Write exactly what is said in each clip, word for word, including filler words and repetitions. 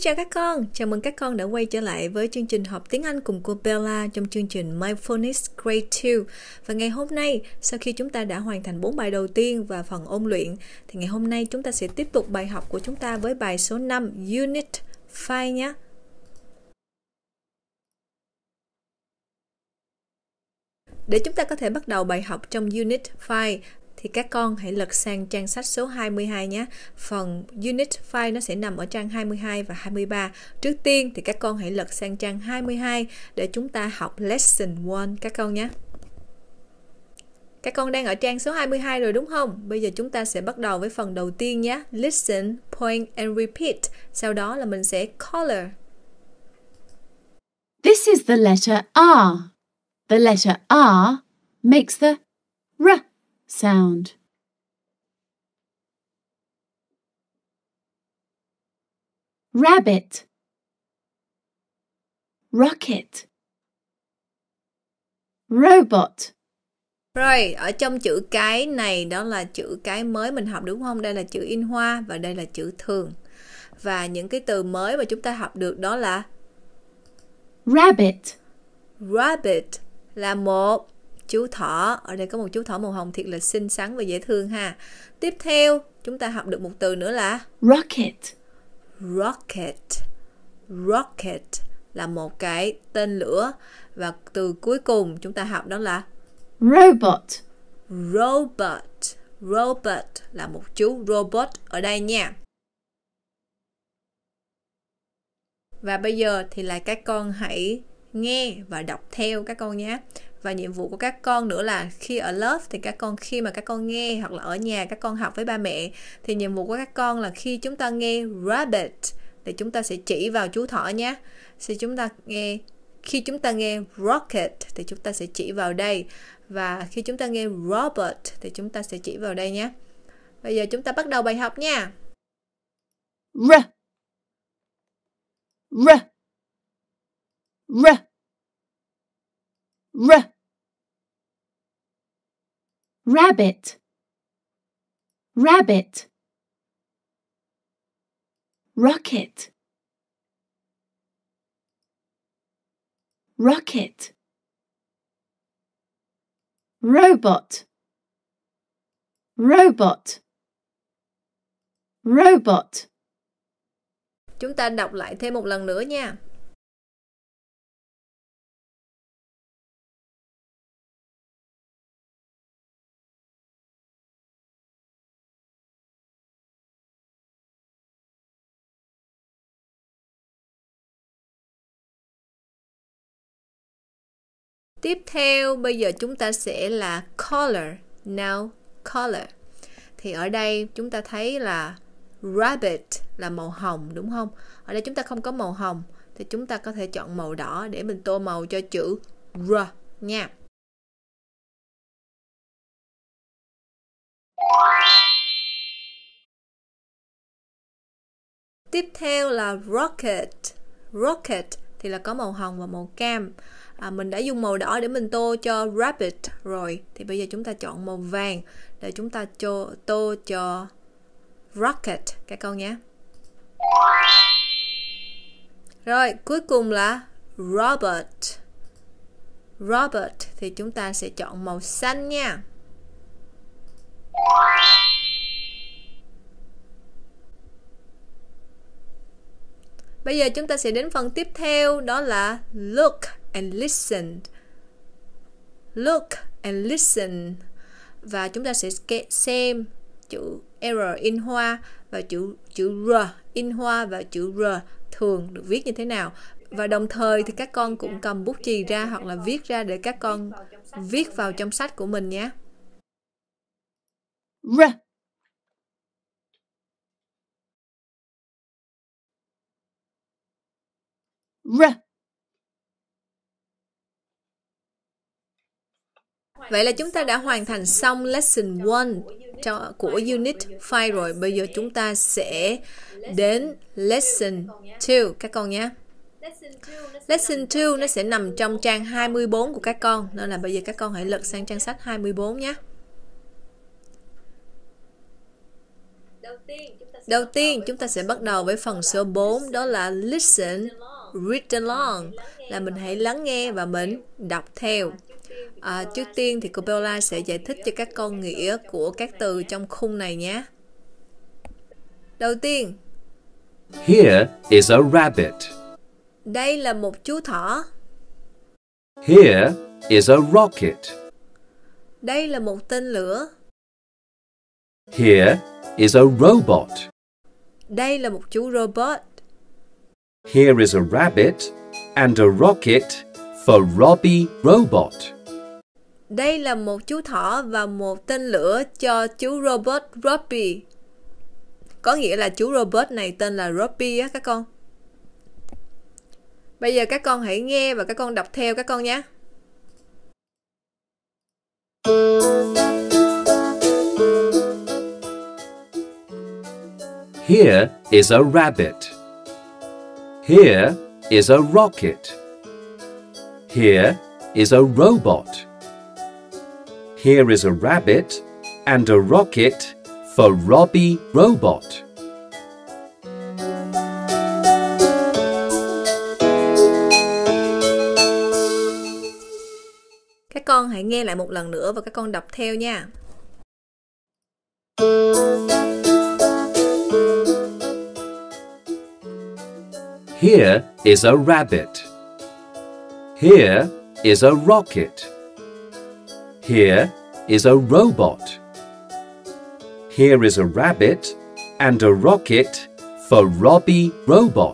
chào các con, chào mừng các con đã quay trở lại với chương trình học tiếng Anh cùng cô Bella trong chương trình My Phonics Grade hai. Và ngày hôm nay, sau khi chúng ta đã hoàn thành bốn bài đầu tiên và phần ôn luyện, thì ngày hôm nay chúng ta sẽ tiếp tục bài học của chúng ta với bài số năm Unit năm nhé. Để chúng ta có thể bắt đầu bài học trong Unit năm, thì các con hãy lật sang trang sách số hai mươi hai nhé. Phần Unit năm nó sẽ nằm ở trang hai mươi hai và hai mươi ba. Trước tiên thì các con hãy lật sang trang hai mươi hai để chúng ta học Lesson một các con nhé. Các con đang ở trang số hai mươi hai rồi đúng không? Bây giờ chúng ta sẽ bắt đầu với phần đầu tiên nhé. Listen, point and repeat. Sau đó là mình sẽ color. This is the letter R. The letter R makes the R sound. Rabbit, rocket, robot. Rồi, ở trong chữ cái này đó là chữ cái mới mình học đúng không? Đây là chữ in hoa và đây là chữ thường. Và những cái từ mới mà chúng ta học được đó là Rabbit. Rabbit là một chú thỏ. Ở đây có một chú thỏ màu hồng thiệt là xinh xắn và dễ thương ha. Tiếp theo, chúng ta học được một từ nữa là Rocket. Rocket. Rocket là một cái tên lửa. Và từ cuối cùng chúng ta học đó là Robot. Robot. Robot là một chú robot ở đây nha. Và bây giờ thì là các con hãy nghe và đọc theo các con nhé. Và nhiệm vụ của các con nữa là khi ở lớp thì các con khi mà các con nghe hoặc là ở nhà các con học với ba mẹ thì nhiệm vụ của các con là khi chúng ta nghe rabbit thì chúng ta sẽ chỉ vào chú thỏ nhé. Thì chúng ta nghe khi chúng ta nghe rocket thì chúng ta sẽ chỉ vào đây, và khi chúng ta nghe robot thì chúng ta sẽ chỉ vào đây nhé. Bây giờ chúng ta bắt đầu bài học nha. R. R. R. R. Rabbit. Rabbit. Rocket. Rocket. Robot. Robot. Robot. Chúng ta đọc lại thêm một lần nữa nha. Tiếp theo, bây giờ chúng ta sẽ là color. Now, color. Thì ở đây chúng ta thấy là rabbit là màu hồng đúng không? Ở đây chúng ta không có màu hồng thì chúng ta có thể chọn màu đỏ để mình tô màu cho chữ R nha. Tiếp theo là rocket. Rocket thì là có màu hồng và màu cam. À, mình đã dùng màu đỏ để mình tô cho rabbit rồi, thì bây giờ chúng ta chọn màu vàng để chúng ta cho, tô cho rocket các con nhé. Rồi cuối cùng là robot. Robot thì chúng ta sẽ chọn màu xanh nha. Bây giờ chúng ta sẽ đến phần tiếp theo, đó là look and listen. Look and listen. Và chúng ta sẽ xem chữ R in hoa và chữ chữ R in hoa và chữ R thường được viết như thế nào. Và đồng thời thì các con cũng cầm bút chì ra hoặc là viết ra để các con viết vào trong sách của mình nhé. R. R. Vậy là chúng ta đã hoàn thành xong lesson một cho, của unit năm rồi. Bây giờ chúng ta sẽ đến lesson hai các con nhé. Lesson hai nó sẽ nằm trong trang hai mươi bốn của các con. Nên là bây giờ các con hãy lật sang trang sách hai mươi bốn nhé. Đầu tiên chúng ta Đầu tiên chúng ta sẽ bắt đầu với phần số bốn, đó là listen, read along, là mình hãy lắng nghe và mình đọc theo. À, trước tiên thì cô Bella sẽ giải thích cho các con nghĩa của các từ trong khung này nhé. Đầu tiên, Here is a rabbit. đây là một chú thỏ. Here is a rocket. Đây là một tên lửa. Here is a robot. Đây là một chú robot. Here is a rabbit and a rocket for Robbie Robot. Đây là một chú thỏ và một tên lửa cho chú robot Robbie. Có nghĩa là chú robot này tên là Robbie á các con. Bây giờ các con hãy nghe và các con đọc theo các con nhé. Here is a rabbit. Here is a rocket. Here is a robot. Here is a rabbit and a rocket for Robbie Robot. Các con hãy nghe lại một lần nữa và các con đọc theo nha. Here is a rabbit. Here is a rocket. Here is a robot. Here is a rabbit and a rocket for Robbie Robot.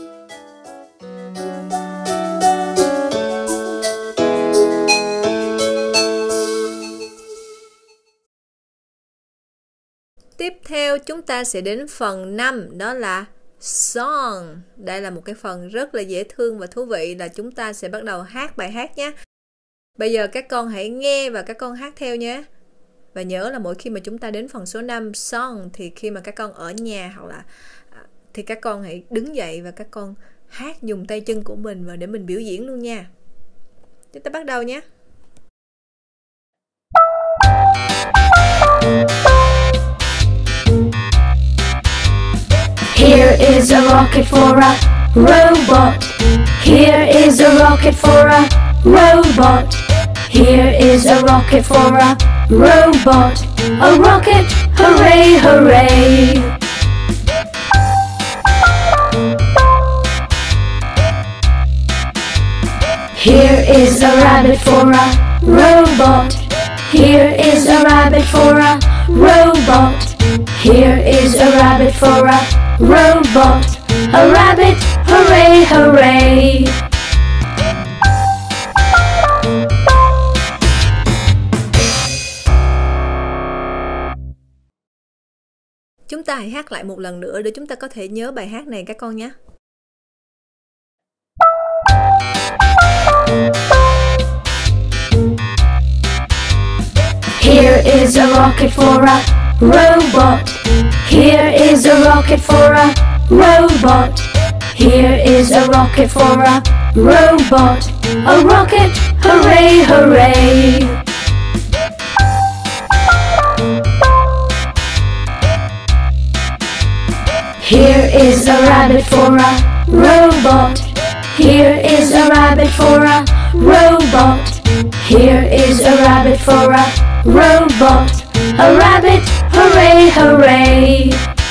Tiếp theo chúng ta sẽ đến phần năm, đó là song. Đây là một cái phần rất là dễ thương và thú vị, là chúng ta sẽ bắt đầu hát bài hát nhé. Bây giờ các con hãy nghe và các con hát theo nhé. Và nhớ là mỗi khi mà chúng ta đến phần số năm song, thì khi mà các con ở nhà hoặc là thì các con hãy đứng dậy và các con hát dùng tay chân của mình và để mình biểu diễn luôn nha. Chúng ta bắt đầu nhé. Here is a rocket for a robot. Here is a rocket for a robot. Here is a rocket for a robot. A rocket, hooray, hooray. Here is a rabbit for a robot. Here is a rabbit for a robot. Here is a rabbit for a robot. A rabbit, hooray, hooray. Chúng ta hãy hát lại một lần nữa để chúng ta có thể nhớ bài hát này các con nhé. Here is a rocket for a robot. Here is a rocket for a robot. Here is a rocket for a robot. A rocket, hooray, hooray. Here is a rabbit for a robot. Here is a rabbit for a robot. Here is a rabbit for a robot. A rabbit, hooray, hooray.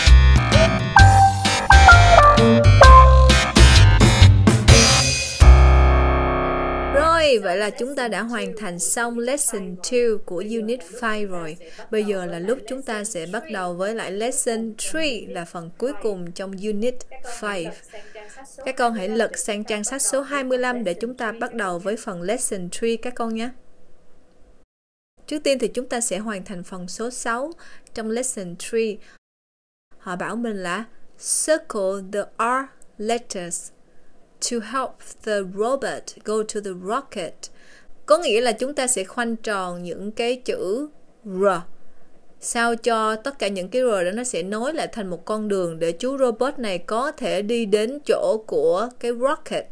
Rồi, vậy là chúng ta đã hoàn thành xong lesson hai của unit năm rồi. Bây giờ là lúc chúng ta sẽ bắt đầu với lại lesson ba, là phần cuối cùng trong unit năm. Các con hãy lật sang trang sách số hai mươi lăm để chúng ta bắt đầu với phần lesson ba các con nhé. Trước tiên thì chúng ta sẽ hoàn thành phần số sáu trong lesson ba. Họ bảo mình là circle the R letters to help the robot go to the rocket. Có nghĩa là chúng ta sẽ khoanh tròn những cái chữ R sao cho tất cả những cái R đó nó sẽ nối lại thành một con đường để chú robot này có thể đi đến chỗ của cái rocket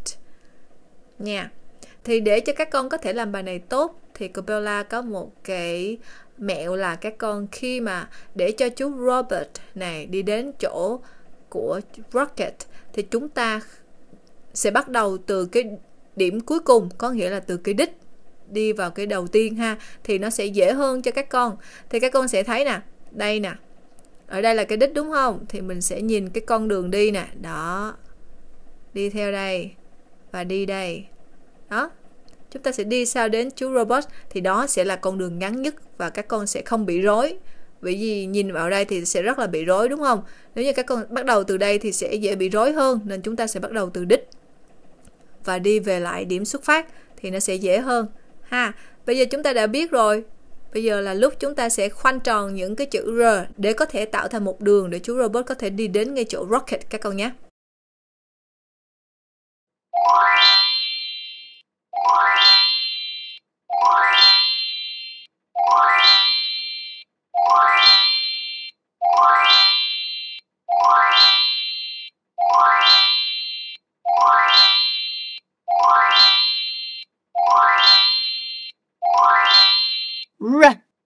nha. Thì để cho các con có thể làm bài này tốt thì cô Bella có một cái mẹo là các con khi mà để cho chú Robert này đi đến chỗ của Rocket thì chúng ta sẽ bắt đầu từ cái điểm cuối cùng, có nghĩa là từ cái đích đi vào cái đầu tiên ha, thì nó sẽ dễ hơn cho các con. Thì các con sẽ thấy nè, đây nè, ở đây là cái đích đúng không? Thì mình sẽ nhìn cái con đường đi nè, đó, đi theo đây và đi đây, đó. Chúng ta sẽ đi sao đến chú Robot, thì đó sẽ là con đường ngắn nhất và các con sẽ không bị rối. Bởi vì nhìn vào đây thì sẽ rất là bị rối đúng không? Nếu như các con bắt đầu từ đây thì sẽ dễ bị rối hơn, nên chúng ta sẽ bắt đầu từ đích và đi về lại điểm xuất phát thì nó sẽ dễ hơn ha. Bây giờ chúng ta đã biết rồi. Bây giờ là lúc chúng ta sẽ khoanh tròn những cái chữ R để có thể tạo thành một đường để chú Robot có thể đi đến ngay chỗ Rocket các con nhé. R.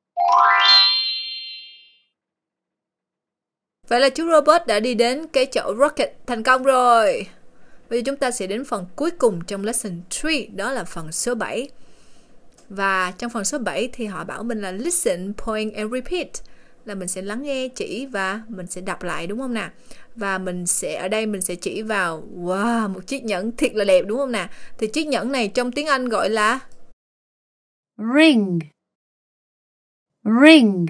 Vậy là chú Robot đã đi đến cái chỗ Rocket thành công rồi. Bây giờ chúng ta sẽ đến phần cuối cùng trong lesson ba, đó là phần số bảy. Và trong phần số bảy thì họ bảo mình là listen, point and repeat, là mình sẽ lắng nghe, chỉ và mình sẽ đọc lại đúng không nào? Và mình sẽ ở đây mình sẽ chỉ vào wow, một chiếc nhẫn thiệt là đẹp đúng không nào? Thì chiếc nhẫn này trong tiếng Anh gọi là Ring. Ring.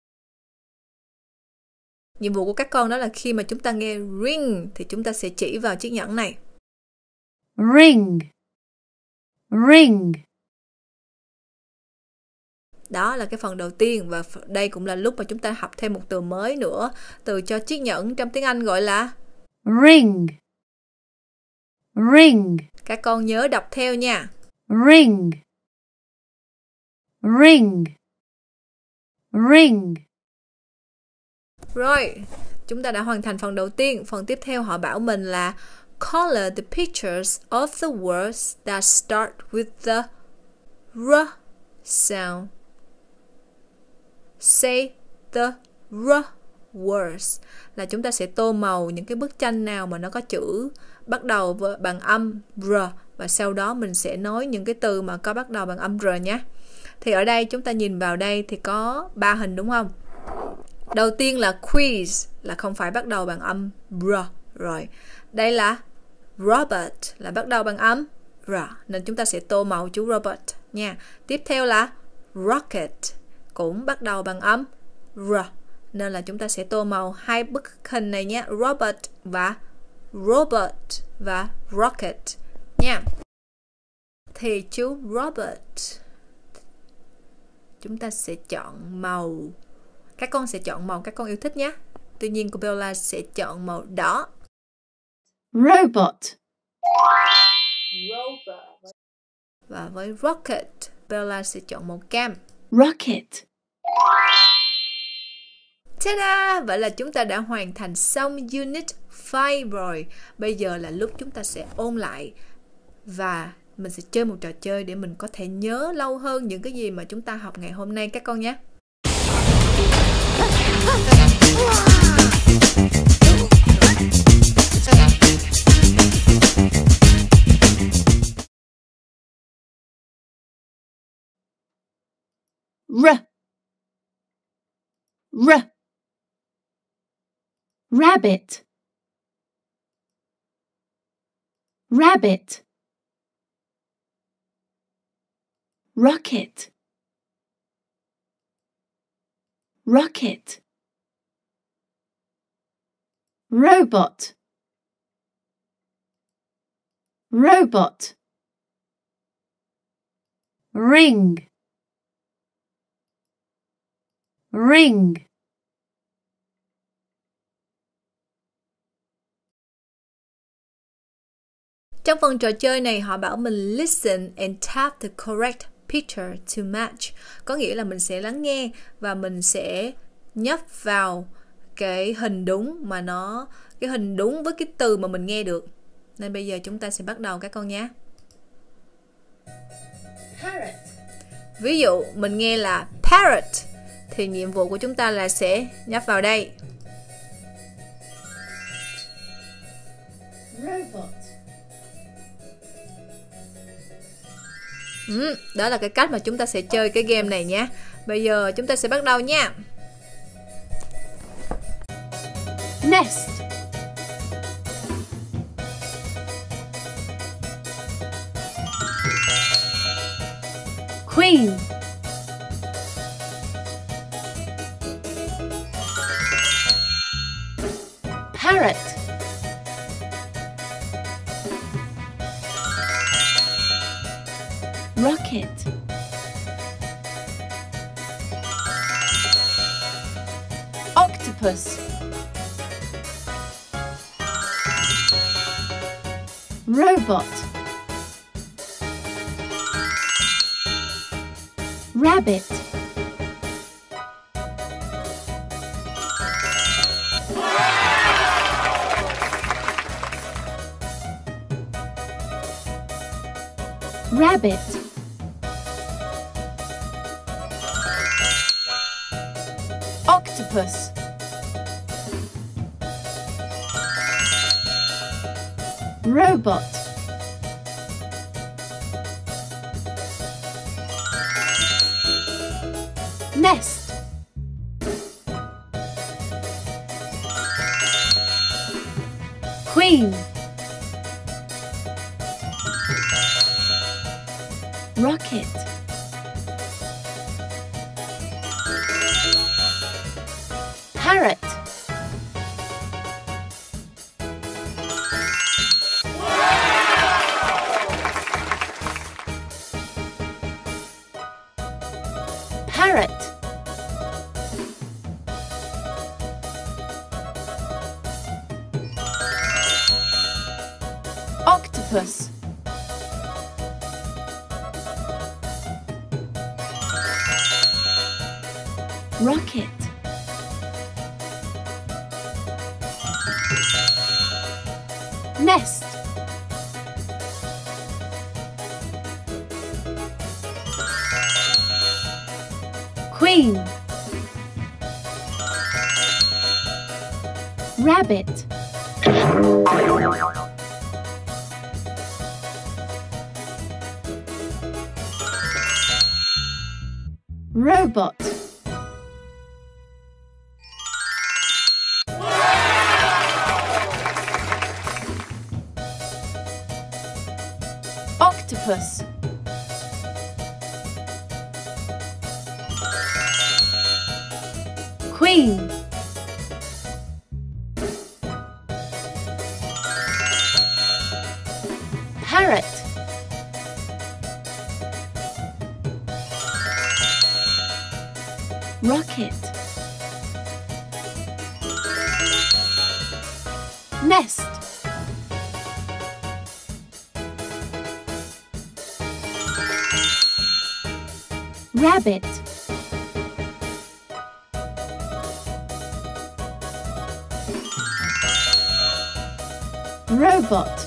Nhiệm vụ của các con đó là khi mà chúng ta nghe ring thì chúng ta sẽ chỉ vào chiếc nhẫn này. Ring. Ring. Đó là cái phần đầu tiên, và đây cũng là lúc mà chúng ta học thêm một từ mới nữa, từ cho chiếc nhẫn trong tiếng Anh gọi là Ring. Ring. Các con nhớ đọc theo nha. Ring. Ring. Ring. Rồi, chúng ta đã hoàn thành phần đầu tiên. Phần tiếp theo họ bảo mình là color the pictures of the words that start with the R sound. Say the R words. Là chúng ta sẽ tô màu những cái bức tranh nào mà nó có chữ bắt đầu với bằng âm R, và sau đó mình sẽ nói những cái từ mà có bắt đầu bằng âm R nhé. Thì ở đây chúng ta nhìn vào đây thì có ba hình đúng không? Đầu tiên là quiz, là không phải bắt đầu bằng âm R. Rồi, đây là Robert, là bắt đầu bằng âm R, nên chúng ta sẽ tô màu chú Robert nha. Tiếp theo là Rocket, cũng bắt đầu bằng âm R, nên là chúng ta sẽ tô màu hai bức hình này nhé, Robert và Robot và Rocket nha. Thì chú Robert, chúng ta sẽ chọn màu, các con sẽ chọn màu các con yêu thích nhé. Tuy nhiên cô Bella sẽ chọn màu đỏ. Robot. Robot. Và với Rocket, Bella sẽ chọn màu cam. Rocket. Ta-da! Vậy là chúng ta đã hoàn thành xong Unit năm rồi. Bây giờ là lúc chúng ta sẽ ôn lại và mình sẽ chơi một trò chơi để mình có thể nhớ lâu hơn những cái gì mà chúng ta học ngày hôm nay các con nhé. R. R. Rabbit. Rabbit. Rocket. Rocket. Robot. Robot. Ring. Ring. Trong phần trò chơi này họ bảo mình listen and tap the correct picture to match. Có nghĩa là mình sẽ lắng nghe và mình sẽ nhấp vào cái hình đúng mà nó cái hình đúng với cái từ mà mình nghe được. Nên bây giờ chúng ta sẽ bắt đầu các con nhé. Parrot. Ví dụ mình nghe là parrot thì nhiệm vụ của chúng ta là sẽ nhấp vào đây. Robot. Ừ, đó là cái cách mà chúng ta sẽ chơi cái game này nhé. Bây giờ chúng ta sẽ bắt đầu nha. Nest. Queen. Parrot. Rocket. Octopus. Robot. Rabbit. Rabbit. Octopus. Robot. Nest. Queen. Rocket. Parrot. Parrot. Octopus. Rocket. Nest. Queen. Rabbit. Robot. Octopus. Queen. Parrot. Rocket. Nest. Rabbit. Robot.